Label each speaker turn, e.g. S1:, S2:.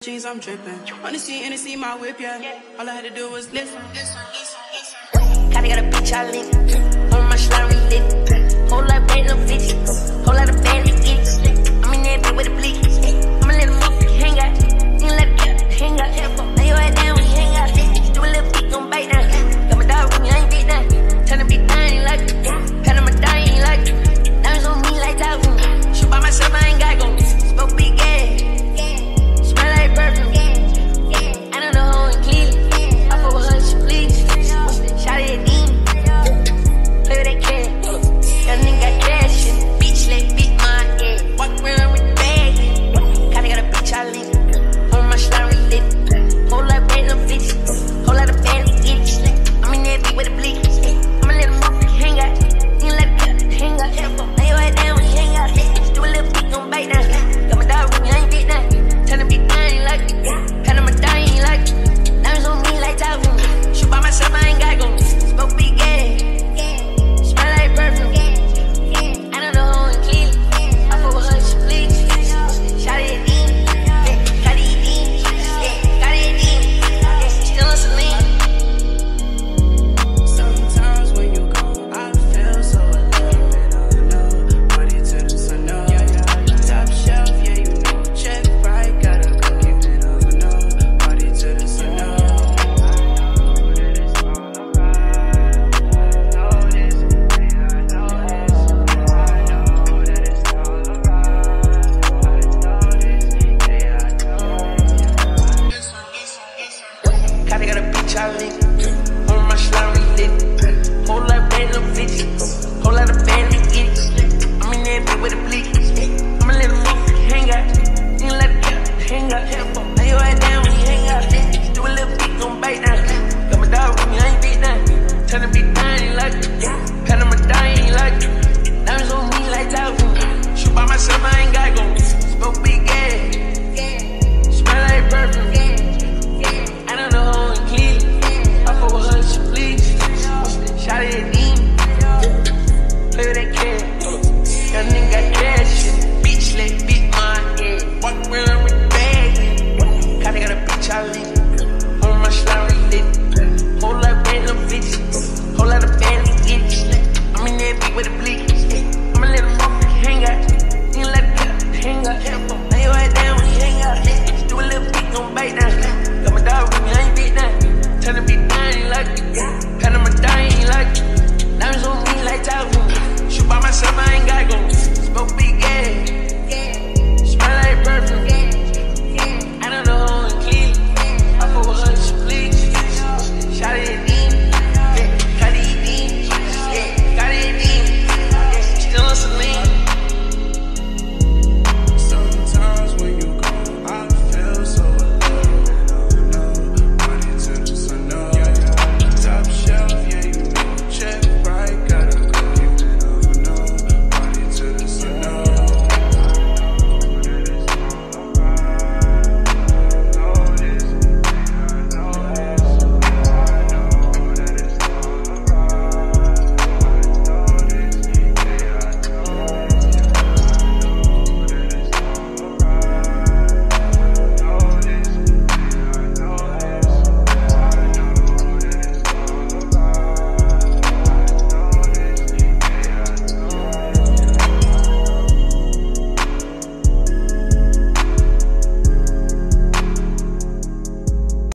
S1: Jeans, I'm dripping. Honestly, my whip, yeah. All I had to do was listen.
S2: Kinda got a bitch I lick. On my slime lit. Whole lot of bad little bitches. Whole lot of bad little bitches. I'm in that bitch with a bleak. I'ma let a motherfucker hang out. You let a hang out. Lay your head down when you hang out. Do a little beat, gon' bite down. Got my dog with me, I ain't beat down. Tryna be down, ain't like it. Pat on my dog, ain't like it. Diamonds on me like that. Shoot by myself, I ain't got gon' smoke big gas. Smell like perfume. I don't know who in Cleveland. I fuck with her, she please. Shot it at Dean. Play with that cash. Young nigga got cash. Bitch, let beat my head. Walk around with the bag. Kinda got a bitch I lick. On my slime lit. Whole lot of bad little bitches. Whole lot of bad little bitches. I'm in that bitch with a bleak. I'ma let a motherfucker hang out. You let a hang out. Lay your head down when you hang out. Do a little beat, gon' bite down. Got my dog with me, I ain't beat down. Tryna be down, ain't like it. Pat on my dog, ain't like it. Diamonds on me like that. Shoot by myself, I ain't got gon' smoke big gas. Smell like perfume. I don't know who in Cleveland. I fuck with her, she please. Shot it at Dean. Got it at Dean. Got it at Dean. Still on Celine.
S1: Sometimes when you go, I feel so alone. Nobody to the sun, no. Top shelf, yeah, you know. Check right, gotta go keep it over, nobody to the sun, no.
S2: Kinda got a bitch I lick. On my slime lit. Whole lot of bad little bitches. Whole lot of bad little bitches. I'm in that bitch with a bleak. I'ma let a motherfucker hang out. You let a hang out. Lay your head